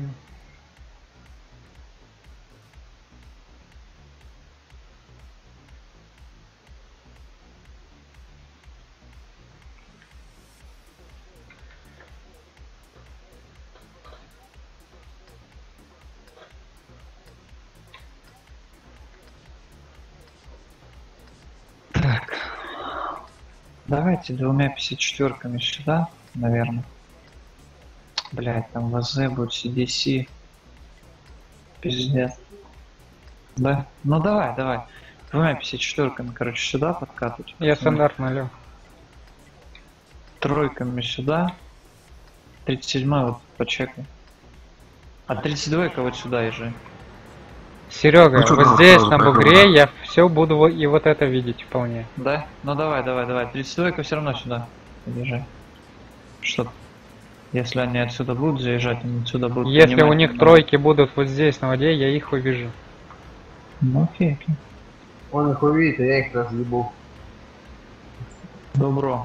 Так. Давайте двумя пятьдесят четвёрками сюда, наверное. Блять, там ВЗ будет, си ди си. Пиздец. Да? Ну давай, давай. Двумя пятьдесят четвёрками, короче, сюда подкатывать. Я стандарт налил. Тройками сюда. тридцать седьмой вот почекай. А тридцать двойка вот сюда езжай. Серега, Ну, что вот там здесь сразу на поехали? бугре я все буду во- и вот это видеть вполне. Да? Ну давай, давай, давай. тридцать двойка все равно сюда. Езжай. Что? Если они отсюда будут заезжать, они отсюда будут. Если у поднимать них немного. тройки будут вот здесь на воде, я их увижу. Ну окей, окей. Он их увидит, а я их разъебу. Добро.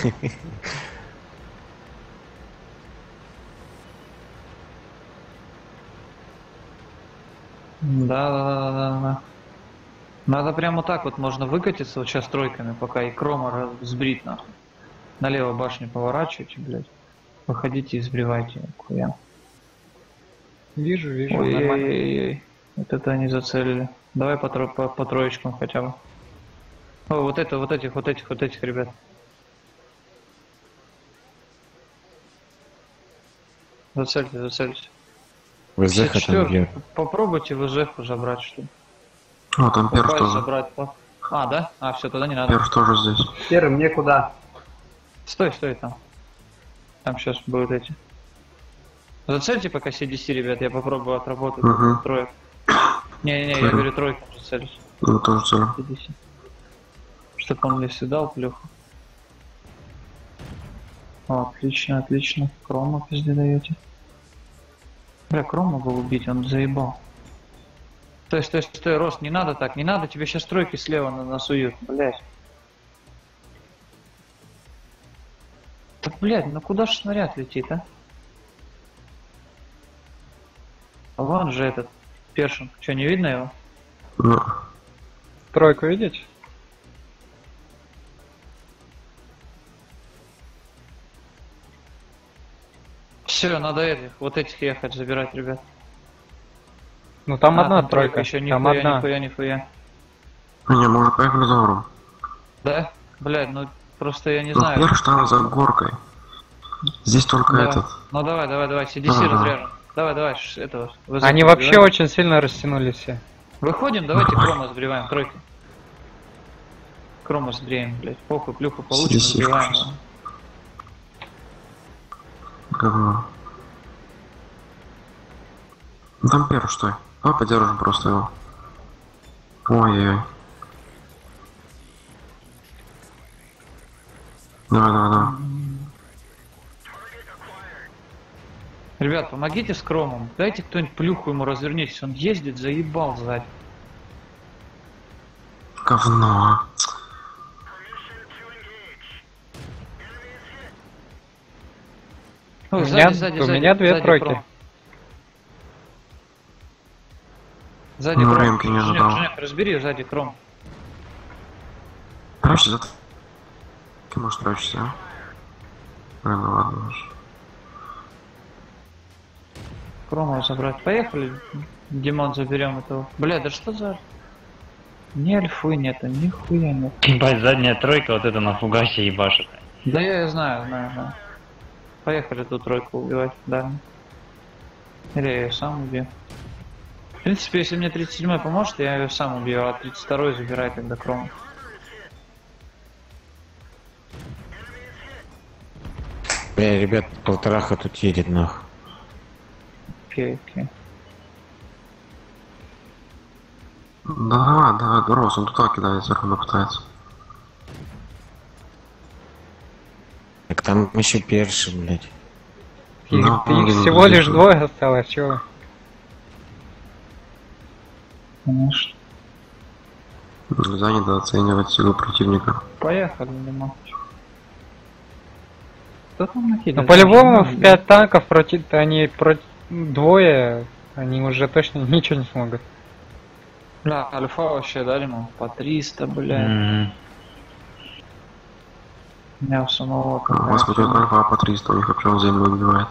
Да, да, да, да, да. Надо прямо так вот можно выкатиться вот сейчас тройками, пока и крома раз- сбрить нахуй. Налево башню поворачивайте, блядь. Выходите и сбривайте, хуя. Вижу, вижу, нормально. Ой-ой-ой. Вот это они зацелили. Давай по, тро- по, по троечкам хотя бы. О, вот это, вот этих, вот этих, вот этих ребят. Зацельте, зацельте. ВЗХ там Четвёрку. где? Попробуйте ВЗХ забрать, что ли. О, там перс Попасть тоже. забрать. по- А, да? А, все, тогда не надо. Перс тоже здесь. Серый, мне куда? Стой, стой там. Там сейчас будут эти. Зацельте пока си ди си, ребят, я попробую отработать Угу. троек. Не-не-не, я Цель. говорю тройку зацелюсь. Ну, тоже цель. си ди си. Чтоб он мне сюда плюху. О, отлично, отлично. Крома пизде даете. Бля, Крома был убить, он заебал. Стой, стой, стой, Рост, не надо так, не надо, тебе сейчас тройки слева на- насуют, блядь. Так, блядь, ну куда ж снаряд летит, а? А вон же этот, Першин, что, не видно его? Ну, Тройку видите? Все, надо этих, вот этих ехать забирать, ребят. Ну там А, одна тройка, еще, там нихуя, одна. нихуя, нихуя. не, мы уже поехали за уром. Да? Блядь, ну просто я не Ну, знаю. перс там за горкой. Здесь только Да. этот. Ну давай, давай, давай, си ди си Ага. разряжем. Давай, давай, ш- этого. ВЗ Они вообще забиваем. очень сильно растянулись все. Выходим, давайте Крома сбриваем, тройку. Крома сбреем, блядь. Похуй, плюху получим, си ди си сбиваем. включился. Говно. Ну, там перс, стой. Давай подержим просто его. Ой-ой-ой. Давай, давай, давай. Ребят, помогите с Кромом. Дайте кто-нибудь плюху ему развернитесь. Он ездит, заебал сзади. Говно. Ой, У сзади, меня- сзади, у сзади, меня две сзади тройки. Кром. Сзади Ну, Кром. ремки не Женек, задал. Женек, разбери сзади Кром. Прячься, за... Ты можешь прячься, а? Блин, ну ладно уж. Крома забрать. Поехали. Димон, заберем этого. Бля, да что за... Ни альфы нету, нихуя нет. Ебать, задняя тройка вот это на фугасе ебашит. Да я, я знаю, знаю, знаю. Поехали ту тройку убивать, да. Или я ее сам убью. В принципе, если мне тридцать седьмой поможет, я ее сам убью, а тридцать второй забирай тогда Крому. Бля, ребят, полтораха тут едет нах. Окей, окей. Да давай, давай, Гросс, он туда кидает, все равно пытается. Так там еще перши, блядь. Их, Да, их он всего здесь лишь же. двое осталось, чего? Конечно. Нельзя недооценивать силу противника. Поехали, Димон. Кто там накидывает? Ну по-любому в пять танков против, они против двое, они уже точно ничего не смогут. Бля, альфа вообще, да, Димон? По триста, бля. Мгм. У меня у самого У вас какая-то- пойдет альфа по триста, у них вообще он землю убивает.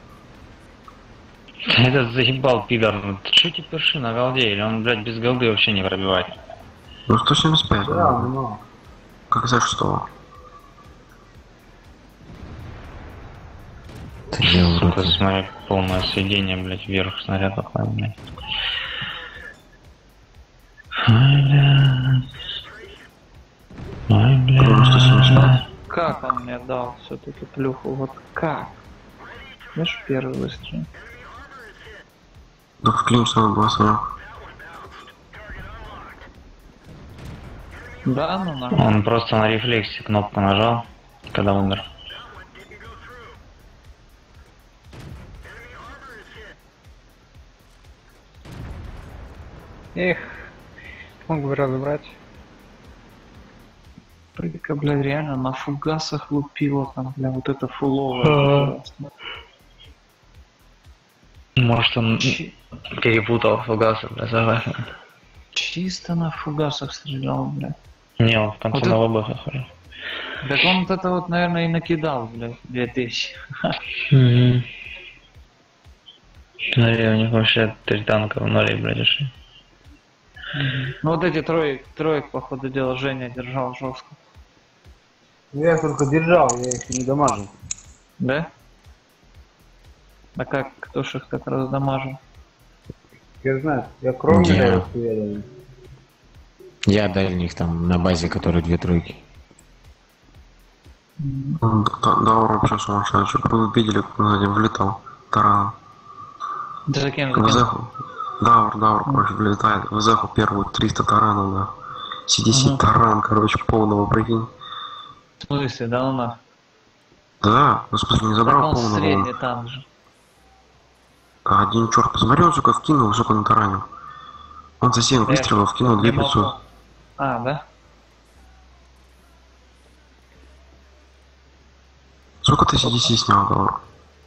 Этот заебал пидор. Ну, что эти перши на голде? Или он, блядь, без голды вообще не пробивает? Ну сто семьдесят пять, Да, ну, ну. как за шестого. Да я в рот. Сука, смотри, полное сведение, блядь, вверх снаряд попал, блядь. Ай, блядь. Ай, Просто смешно. блядь. Как он мне дал все-таки плюху? Вот как? Знаешь, первый выстрел. Да в клинч надо было сразу. Да, ну на. Он просто на рефлексе кнопку нажал, когда умер. Эх, мог бы разобрать. Прыгка, бля, реально на фугасах лупила там, бля, вот это фуловое. Может, он Чи- перепутал фугасы, бля, согласен. Чисто на фугасах стрелял, бля. Не, он в конце Вот на это- лобах ходил. Так он вот это вот, наверное, и накидал, бля, две тысячи. Угу. Смотри, у них вообще три танка в ноле, блядь, ушли. Ну вот эти троек, троек, походу дела, Женя держал жестко. Я их только держал, я их не дамажил. Да? Да как, кто ж их так раздамажил? Я знаю, я кровь Я. дал, хуярил. Я дальних там на базе, которые две тройки. Даур вообще сумасшедший. Вы видели, как он сзади влетал? Таран. Да за кем, за В кем? Зеху. Даур, Даур, короче, влетает. В Зеху первую триста таранов, да. си ди си Ага. таран, короче, полного, прикинь. В смысле, да ну нахуй. Да, ну, в смысле, не Так забрал он полного. средний танк же. А один черт, посмотрел, сука, вкинул, сука, на таранил. Он за семь выстрелов вкинул две Не пятьсот. могу. А, да? Сколько ты си ди си снял, Даур?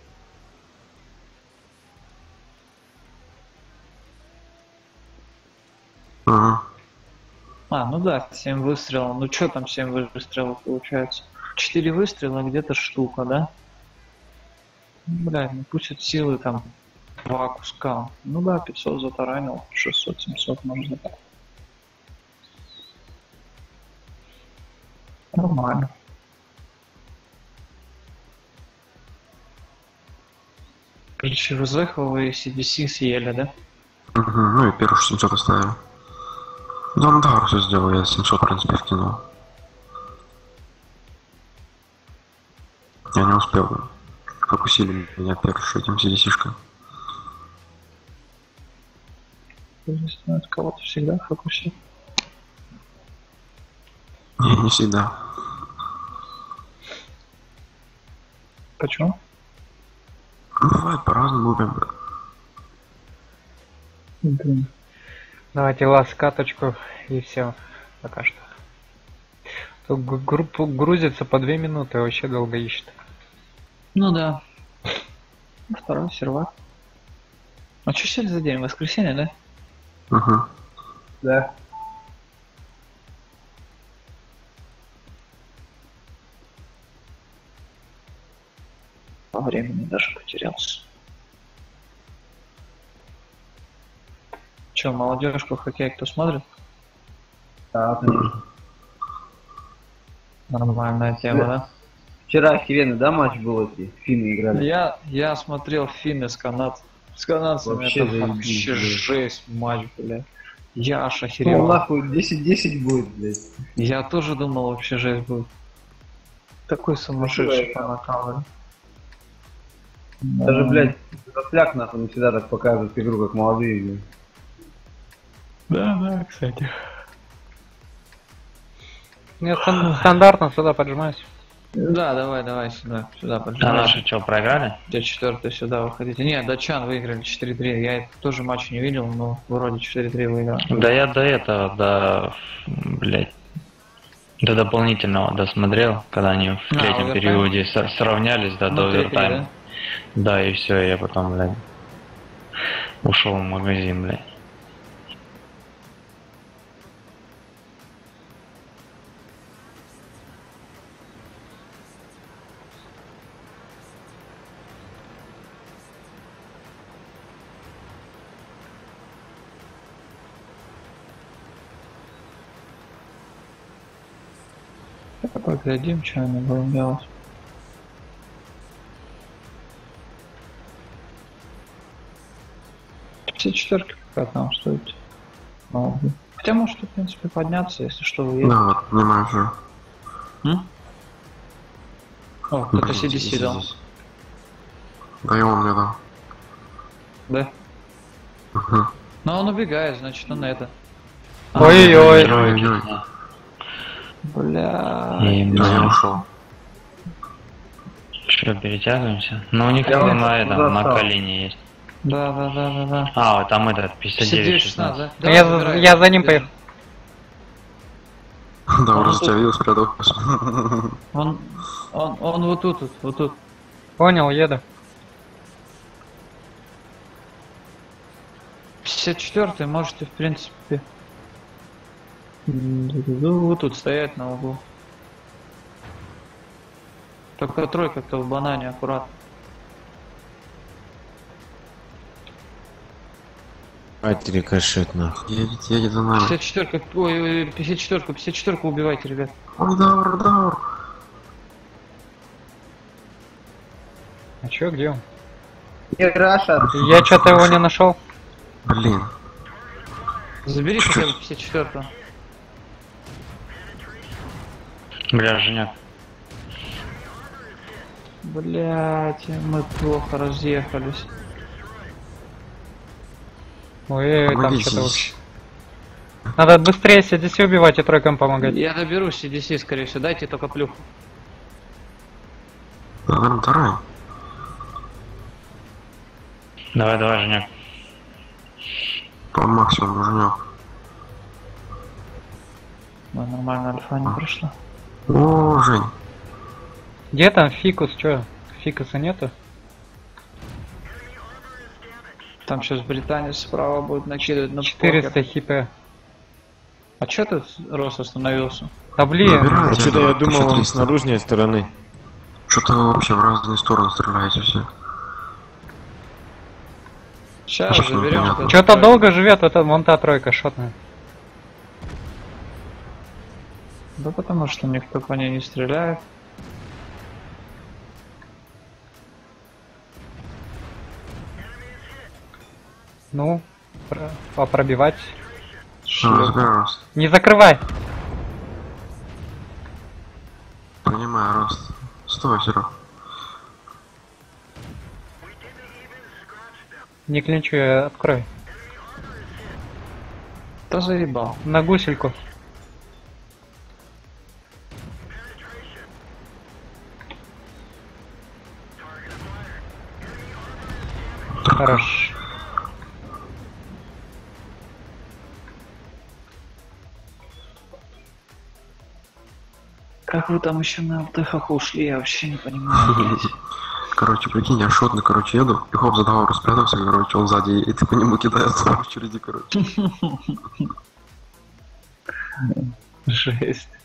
Ага. А, ну да, семь выстрелов. Ну что там семь выстрелов получается? четыре выстрела где-то штука, да? Блядь, ну пусть от силы там два куска. Ну да, пятьсот затаранил, шестьсот-семьсот можно так. Нормально. Короче, Розехова и си ди си съели, да? Угу, ну и первый семьсот оставили. Да, ну да, все сделал, я семьсот, в принципе, вкинул. Я не успел. Фокусили меня первым этим си ди си-шкой. Здесь надо кого-то всегда фокусировать. Не, не всегда. Почему? Ну, бывает по-разному, как бы. Блин. Давайте ласт каточку и все. Пока что. Тут г- группу грузится по две минуты, вообще долго ищет. Ну да. Второй сервак. А что сегодня за день? Воскресенье, да? Угу. Да. По времени даже потерялся. Че, молодежку хоккей кто смотрит? Да, конечно. Нормальная тема, да? Вчера охеренный, да, матч был, эти финны играли? Я, я смотрел финны с канад... С канадцами, Вообще это заебись, вообще блядь. жесть матч, блядь. Я аж Ну, охерел. нахуй, десять-десять будет, блядь. Я тоже думал, вообще жесть будет. Такой сумасшедший по накалу. Даже, блядь, Росляк, нахуй, не всегда так показывает игру, как молодые, блядь. Да, да, кстати. Я стан- стандартно сюда поджимаюсь. Да, давай, давай сюда, сюда А поджимай. наши что, проиграли? Где четвертый сюда выходите. Нет, датчан выиграли четыре три. Я этот тоже матч не видел, но вроде четыре три выиграл. Да я до этого, до, блядь, до дополнительного досмотрел, когда они в А, третьем овертайм? периоде со- сравнялись, да, до Ну, три-три, овертайма. Да, и все, я потом, блядь, ушел в магазин, блядь. да? Поглядим, что они будут делать. Все четверки пока там стоит. Ну, хотя может, в принципе, подняться, если что, вы Да, вот, понимаю все. М? О, кто-то си ди си дал. Да и он мне дал. Да? Угу. Но он убегает, значит, он это. Ой-ой-ой. Ой-ой-ой. Бля. И, Да, я блядь, ушел. что, перетягиваемся? Ну, у них Я на, вот на этом, на застал. колени есть. Да, да, да, да, да. А, вот там этот, пятьдесят девять шестнадцать. да? Я Да, за- забирай. я за ним поехал. Да, Он уже тут. тебя видел, спрятался. Он, он, он вот тут, вот, вот тут. Понял, еду. пятьдесят четвёртый можете, в принципе, ну, вот тут стоять на углу. Только тройка-то в банане аккуратно. Ать, рикошет, нахуй. Едет, едет за нами. пятьдесят четвёрка, ой, ой, пятьдесят четвёрка, пятьдесят четвёрку убивайте, ребят. Ой, Даур, Даур. А чё, где он? И Раша. Я что-то его не нашел. Блин. Забери хотя бы пятьдесят четвёртую. Бля, Женя. Блять, мы плохо разъехались. Ой, там Помогите что-то... здесь. Надо быстрее си ди си убивать и тройкам помогать. Я доберусь си ди си, скорее всего. Дайте только плюху. Наверное, второй. Давай, давай, Женя. По максимуму женек. Ну, нормально, альфа не прошла. О, Жень. Где там фикус, чё? Фикуса нету? Там сейчас британец справа будет накидывать на четыреста покер. хп. А чё ты, Рос, остановился? Да блин, Набирайте, Вообще-то я думал, он тысяча с триста. наружной стороны. Что-то вы вообще в разные стороны стреляете все. Сейчас Что-то заберем. непонятно. вот эту что-то тройку. долго живет эта вон та тройка шотная. Да потому что никто по ней не стреляет. Ну, про- попробивать. А, рост. Не закрывай! Понимаю, рост. Стой, Серег. Не клинчуй, открой. Да заебал. На гусельку. Хорош. Как вы там еще на ЛТХ ушли, я вообще не понимаю, блядь. Короче, прикинь, я шотный, короче, еду, и хоп, за договор спрятался, короче, он сзади, и ты по нему кидается в очереди, короче. Жесть.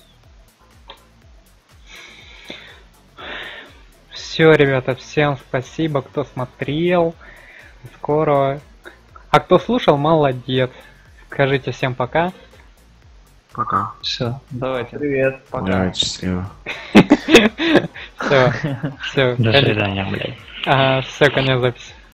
Все, ребята, всем спасибо, кто смотрел. Скоро. А кто слушал, молодец. Скажите всем пока. Пока. Все, давайте. Привет. Пока. Да, счастливо. Все, все. До свидания, блядь. Ага, все, конец записи.